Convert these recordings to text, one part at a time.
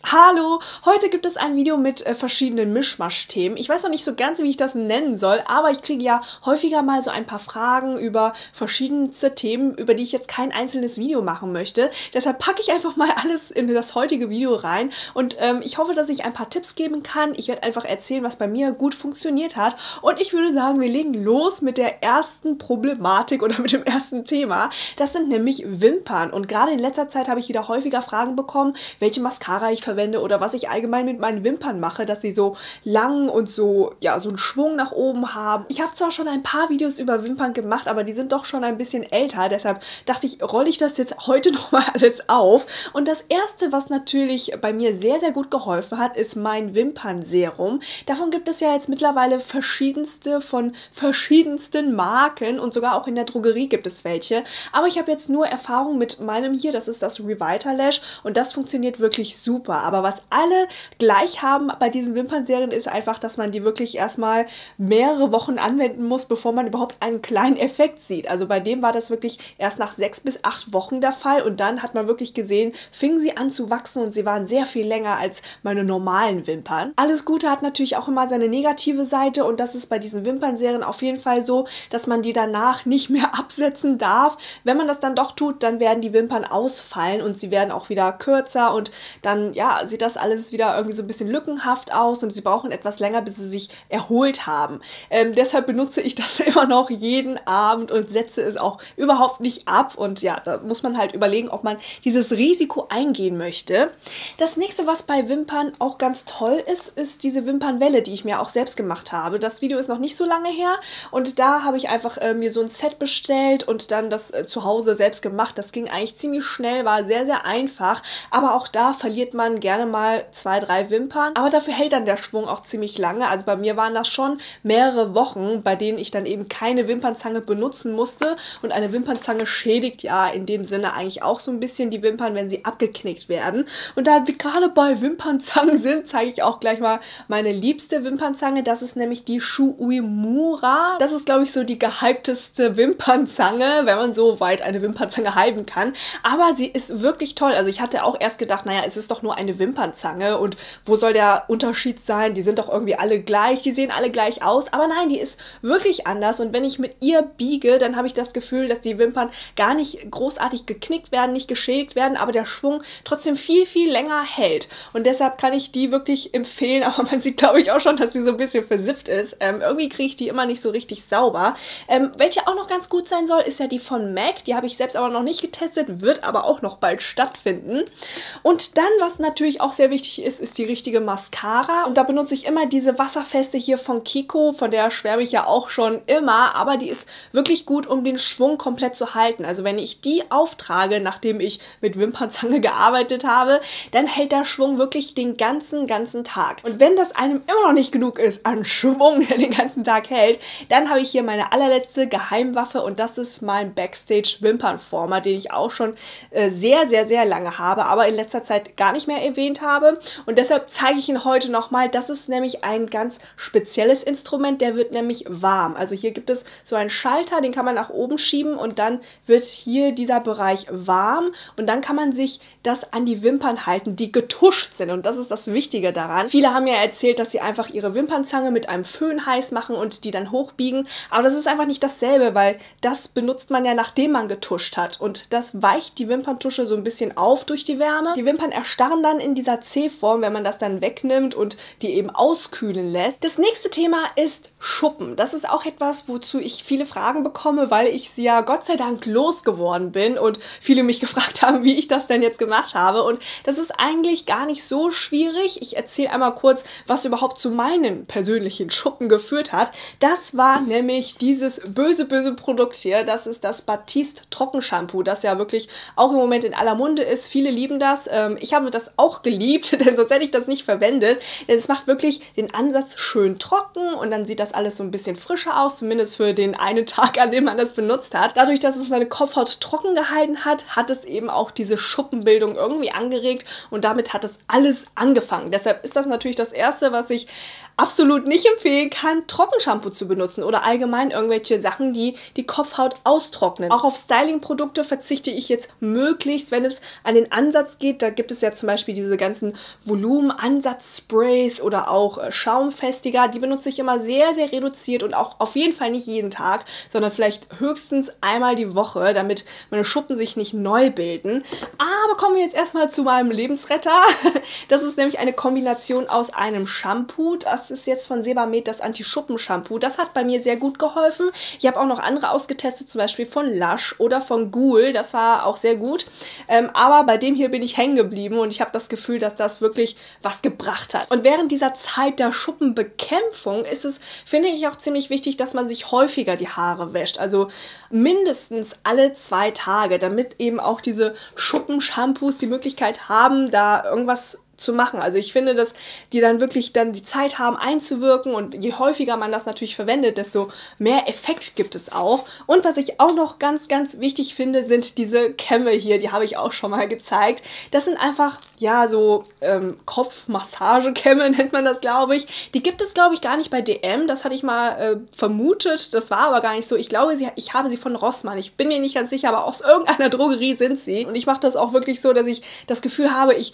Hallo! Heute gibt es ein Video mit verschiedenen Mischmasch-Themen. Ich weiß noch nicht so ganz, wie ich das nennen soll, aber ich kriege ja häufiger mal so ein paar Fragen über verschiedenste Themen, über die ich jetzt kein einzelnes Video machen möchte. Deshalb packe ich einfach mal alles in das heutige Video rein und ich hoffe, dass ich ein paar Tipps geben kann. Ich werde einfach erzählen, was bei mir gut funktioniert hat und ich würde sagen, wir legen los mit der ersten Problematik oder mit dem ersten Thema. Das sind nämlich Wimpern und gerade in letzter Zeit habe ich wieder häufiger Fragen bekommen, welche Mascara ich verwende oder was ich allgemein mit meinen Wimpern mache, dass sie so lang und so, ja, so einen Schwung nach oben haben. Ich habe zwar schon ein paar Videos über Wimpern gemacht, aber die sind doch schon ein bisschen älter, deshalb dachte ich, rolle ich das jetzt heute nochmal alles auf. Und das erste, was natürlich bei mir sehr, sehr gut geholfen hat, ist mein Wimpernserum. Davon gibt es ja jetzt mittlerweile verschiedenste von verschiedensten Marken und sogar auch in der Drogerie gibt es welche. Aber ich habe jetzt nur Erfahrung mit meinem hier, das ist das Revitalash und das funktioniert wirklich super. Aber was alle gleich haben bei diesen Wimpernserien ist einfach, dass man die wirklich erstmal mehrere Wochen anwenden muss, bevor man überhaupt einen kleinen Effekt sieht. Also bei dem war das wirklich erst nach 6 bis 8 Wochen der Fall und dann hat man wirklich gesehen, fingen sie an zu wachsen und sie waren sehr viel länger als meine normalen Wimpern. Alles Gute hat natürlich auch immer seine negative Seite und das ist bei diesen Wimpernserien auf jeden Fall so, dass man die danach nicht mehr absetzen darf. Wenn man das dann doch tut, dann werden die Wimpern ausfallen und sie werden auch wieder kürzer und dann, ja, sieht das alles wieder irgendwie so ein bisschen lückenhaft aus und sie brauchen etwas länger, bis sie sich erholt haben. Deshalb benutze ich das immer noch jeden Abend und setze es auch überhaupt nicht ab und ja, da muss man halt überlegen, ob man dieses Risiko eingehen möchte. Das nächste, was bei Wimpern auch ganz toll ist, ist diese Wimpernwelle, die ich mir auch selbst gemacht habe. Das Video ist noch nicht so lange her und da habe ich einfach mir so ein Set bestellt und dann das zu Hause selbst gemacht. Das ging eigentlich ziemlich schnell, war sehr, sehr einfach, aber auch da verliert man gerne mal 2, 3 Wimpern, aber dafür hält dann der Schwung auch ziemlich lange. Also bei mir waren das schon mehrere Wochen, bei denen ich dann eben keine Wimpernzange benutzen musste und eine Wimpernzange schädigt ja in dem Sinne eigentlich auch so ein bisschen die Wimpern, wenn sie abgeknickt werden. Und da wir gerade bei Wimpernzangen sind, zeige ich auch gleich mal meine liebste Wimpernzange. Das ist nämlich die Shu Uemura. Das ist, glaube ich, so die gehypteste Wimpernzange, wenn man so weit eine Wimpernzange hypen kann. Aber sie ist wirklich toll. Also ich hatte auch erst gedacht, naja, es ist doch nur eine Wimpernzange und wo soll der Unterschied sein? Die sind doch irgendwie alle gleich, die sehen alle gleich aus. Aber nein, die ist wirklich anders und wenn ich mit ihr biege, dann habe ich das Gefühl, dass die Wimpern gar nicht großartig geknickt werden, nicht geschädigt werden, aber der Schwung trotzdem viel, viel länger hält. Und deshalb kann ich die wirklich empfehlen, aber man sieht, glaube ich, auch schon, dass sie so ein bisschen versifft ist. Irgendwie kriege ich die immer nicht so richtig sauber. Welche auch noch ganz gut sein soll, ist ja die von MAC. Die habe ich selbst aber noch nicht getestet, wird aber auch noch bald stattfinden. Und dann, was natürlich auch sehr wichtig ist, ist die richtige Mascara. Und da benutze ich immer diese wasserfeste hier von Kiko, von der schwärme ich ja auch schon immer, aber die ist wirklich gut, um den Schwung komplett zu halten. Also wenn ich die auftrage, nachdem ich mit Wimpernzange gearbeitet habe, dann hält der Schwung wirklich den ganzen Tag. Und wenn das einem immer noch nicht genug ist an Schwung, der den ganzen Tag hält, dann habe ich hier meine allerletzte Geheimwaffe und das ist mein Backstage Wimpernformer, den ich auch schon sehr lange habe, aber in letzter Zeit gar nicht mehr erwähnt habe und deshalb zeige ich ihn heute nochmal. Das ist nämlich ein ganz spezielles Instrument, der wird nämlich warm. Also hier gibt es so einen Schalter, den kann man nach oben schieben und dann wird hier dieser Bereich warm und dann kann man sich das an die Wimpern halten, die getuscht sind und das ist das Wichtige daran. Viele haben ja erzählt, dass sie einfach ihre Wimpernzange mit einem Föhn heiß machen und die dann hochbiegen, aber das ist einfach nicht dasselbe, weil das benutzt man ja, nachdem man getuscht hat und das weicht die Wimperntusche so ein bisschen auf durch die Wärme. Die Wimpern erstarren dann in dieser C-Form, wenn man das dann wegnimmt und die eben auskühlen lässt. Das nächste Thema ist Schuppen. Das ist auch etwas, wozu ich viele Fragen bekomme, weil ich sie ja Gott sei Dank losgeworden bin und viele mich gefragt haben, wie ich das denn jetzt gemacht habe. Und das ist eigentlich gar nicht so schwierig. Ich erzähle einmal kurz, was überhaupt zu meinen persönlichen Schuppen geführt hat. Das war nämlich dieses böse Produkt hier. Das ist das Batiste Trockenshampoo, das ja wirklich auch im Moment in aller Munde ist. Viele lieben das. Ich habe das auch geliebt, denn sonst hätte ich das nicht verwendet. Denn es macht wirklich den Ansatz schön trocken und dann sieht das alles so ein bisschen frischer aus, zumindest für den einen Tag, an dem man das benutzt hat. Dadurch, dass es meine Kopfhaut trocken gehalten hat, hat es eben auch diese Schuppenbildung irgendwie angeregt und damit hat es alles angefangen. Deshalb ist das natürlich das Erste, was ich absolut nicht empfehlen kann, Trockenshampoo zu benutzen oder allgemein irgendwelche Sachen, die die Kopfhaut austrocknen. Auch auf Styling-Produkte verzichte ich jetzt möglichst, wenn es an den Ansatz geht. Da gibt es ja zum Beispiel diese ganzen Volumen-Ansatz-Sprays oder auch Schaumfestiger. Die benutze ich immer sehr, sehr reduziert und auch auf jeden Fall nicht jeden Tag, sondern vielleicht höchstens einmal die Woche, damit meine Schuppen sich nicht neu bilden. Aber kommen wir jetzt erstmal zu meinem Lebensretter. Das ist nämlich eine Kombination aus einem Shampoo. Das ist jetzt von Sebamed das Anti-Schuppen-Shampoo. Das hat bei mir sehr gut geholfen. Ich habe auch noch andere ausgetestet, zum Beispiel von Lush oder von Ghoul. Das war auch sehr gut. Aber bei dem hier bin ich hängen geblieben und ich habe das Gefühl, dass das wirklich was gebracht hat. Und während dieser Zeit der Schuppenbekämpfung ist es, finde ich, auch ziemlich wichtig, dass man sich häufiger die Haare wäscht. Also mindestens alle 2 Tage, damit eben auch diese Schuppen-Shampoos die Möglichkeit haben, da irgendwas zu machen. Also ich finde, dass die dann wirklich dann die Zeit haben einzuwirken und je häufiger man das natürlich verwendet, desto mehr Effekt gibt es auch. Und was ich auch noch ganz, ganz wichtig finde, sind diese Kämme hier, die habe ich auch schon mal gezeigt. Das sind einfach, ja, so Kopfmassagekämme nennt man das, glaube ich. Die gibt es, glaube ich, gar nicht bei DM. Das hatte ich mal vermutet. Das war aber gar nicht so. Ich glaube, ich habe sie von Rossmann. Ich bin mir nicht ganz sicher, aber aus irgendeiner Drogerie sind sie. Und ich mache das auch wirklich so, dass ich das Gefühl habe, ich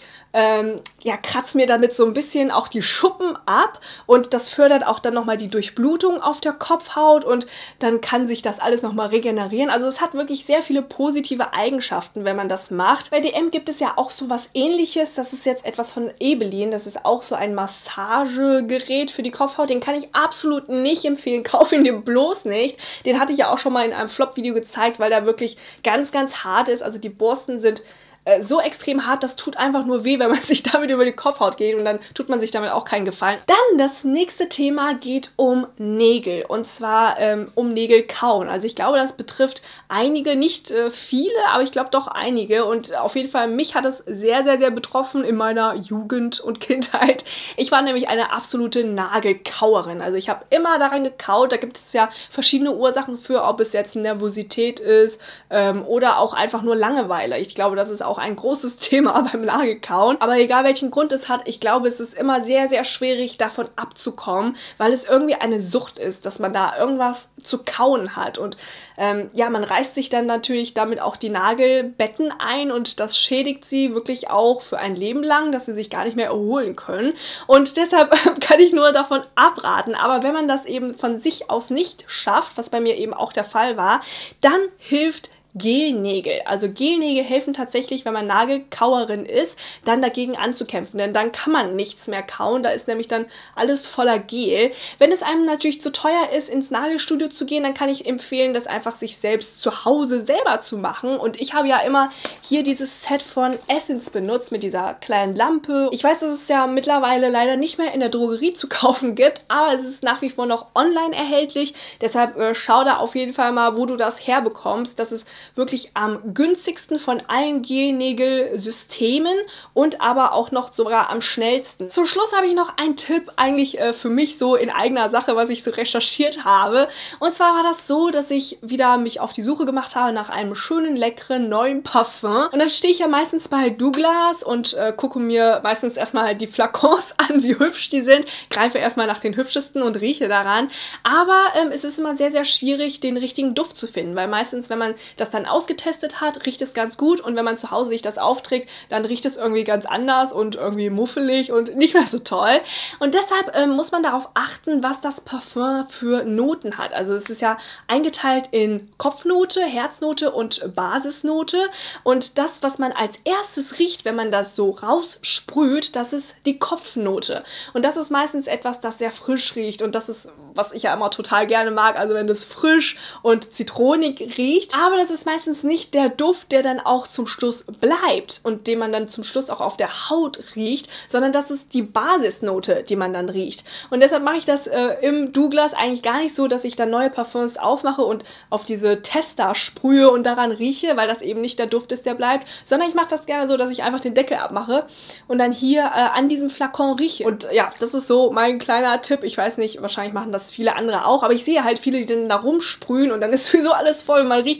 kratze mir damit so ein bisschen auch die Schuppen ab und das fördert auch dann nochmal die Durchblutung auf der Kopfhaut und dann kann sich das alles nochmal regenerieren. Also es hat wirklich sehr viele positive Eigenschaften, wenn man das macht. Bei DM gibt es ja auch so was Ähnliches. Das ist jetzt etwas von Ebelin. Das ist auch so ein Massagegerät für die Kopfhaut. Den kann ich absolut nicht empfehlen. Kauf ihn dir bloß nicht. Den hatte ich ja auch schon mal in einem Flop-Video gezeigt, weil der wirklich ganz, ganz hart ist. Also die Borsten sind so extrem hart, das tut einfach nur weh, wenn man sich damit über die Kopfhaut geht und dann tut man sich damit auch keinen Gefallen. Dann das nächste Thema geht um Nägel und zwar um Nägel kauen. Also ich glaube, das betrifft einige, nicht viele, aber ich glaube doch einige und auf jeden Fall mich hat es sehr, sehr, sehr betroffen in meiner Jugend und Kindheit. Ich war nämlich eine absolute Nagelkauerin. Also ich habe immer daran gekaut, da gibt es ja verschiedene Ursachen für, ob es jetzt Nervosität ist oder auch einfach nur Langeweile. Ich glaube, das ist auch ein großes Thema beim Nagelkauen. Aber egal welchen Grund es hat, ich glaube, es ist immer sehr, sehr schwierig, davon abzukommen, weil es irgendwie eine Sucht ist, dass man da irgendwas zu kauen hat. Und ja, man reißt sich dann natürlich damit auch die Nagelbetten ein und das schädigt sie wirklich auch für ein Leben lang, dass sie sich gar nicht mehr erholen können. Und deshalb kann ich nur davon abraten. Aber wenn man das eben von sich aus nicht schafft, was bei mir eben auch der Fall war, dann hilft Gelnägel. Also Gelnägel helfen tatsächlich, wenn man Nagelkauerin ist, dann dagegen anzukämpfen, denn dann kann man nichts mehr kauen, da ist nämlich dann alles voller Gel. Wenn es einem natürlich zu teuer ist, ins Nagelstudio zu gehen, dann kann ich empfehlen, das einfach sich selbst zu Hause selber zu machen und ich habe ja immer hier dieses Set von Essence benutzt mit dieser kleinen Lampe. Ich weiß, dass es ja mittlerweile leider nicht mehr in der Drogerie zu kaufen gibt, aber es ist nach wie vor noch online erhältlich, deshalb schau da auf jeden Fall mal, wo du das herbekommst. Das ist wirklich am günstigsten von allen Gelnägelsystemen und aber auch noch sogar am schnellsten. Zum Schluss habe ich noch einen Tipp eigentlich für mich so in eigener Sache, was ich so recherchiert habe. Und zwar war das so, dass ich wieder mich auf die Suche gemacht habe nach einem schönen, leckeren, neuen Parfum. Und dann stehe ich ja meistens bei Douglas und gucke mir meistens erstmal die Flakons an, wie hübsch die sind. Greife erstmal nach den hübschesten und rieche daran. Aber es ist immer sehr, sehr schwierig, den richtigen Duft zu finden, weil meistens, wenn man das dann ausgetestet hat, riecht es ganz gut und wenn man zu Hause sich das aufträgt, dann riecht es irgendwie ganz anders und irgendwie muffelig und nicht mehr so toll. Und deshalb muss man darauf achten, was das Parfum für Noten hat. Also es ist ja eingeteilt in Kopfnote, Herznote und Basisnote und das, was man als erstes riecht, wenn man das so raussprüht, das ist die Kopfnote. Und das ist meistens etwas, das sehr frisch riecht und das ist, was ich ja immer total gerne mag, also wenn es frisch und zitronig riecht, aber das ist meistens nicht der Duft, der dann auch zum Schluss bleibt und den man dann zum Schluss auch auf der Haut riecht, sondern das ist die Basisnote, die man dann riecht. Und deshalb mache ich das im Douglas eigentlich gar nicht so, dass ich dann neue Parfums aufmache und auf diese Tester sprühe und daran rieche, weil das eben nicht der Duft ist, der bleibt, sondern ich mache das gerne so, dass ich einfach den Deckel abmache und dann hier an diesem Flakon rieche. Und ja, das ist so mein kleiner Tipp. Ich weiß nicht, wahrscheinlich machen das viele andere auch, aber ich sehe halt viele, die dann da rumsprühen und dann ist sowieso alles voll und man riecht gar nichts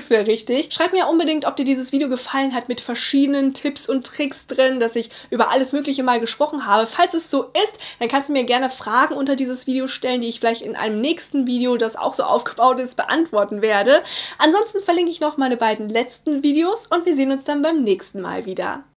Tricks wäre richtig. Schreib mir unbedingt, ob dir dieses Video gefallen hat mit verschiedenen Tipps und Tricks drin, dass ich über alles Mögliche mal gesprochen habe. Falls es so ist, dann kannst du mir gerne Fragen unter dieses Video stellen, die ich vielleicht in einem nächsten Video, das auch so aufgebaut ist, beantworten werde. Ansonsten verlinke ich noch meine beiden letzten Videos und wir sehen uns dann beim nächsten Mal wieder.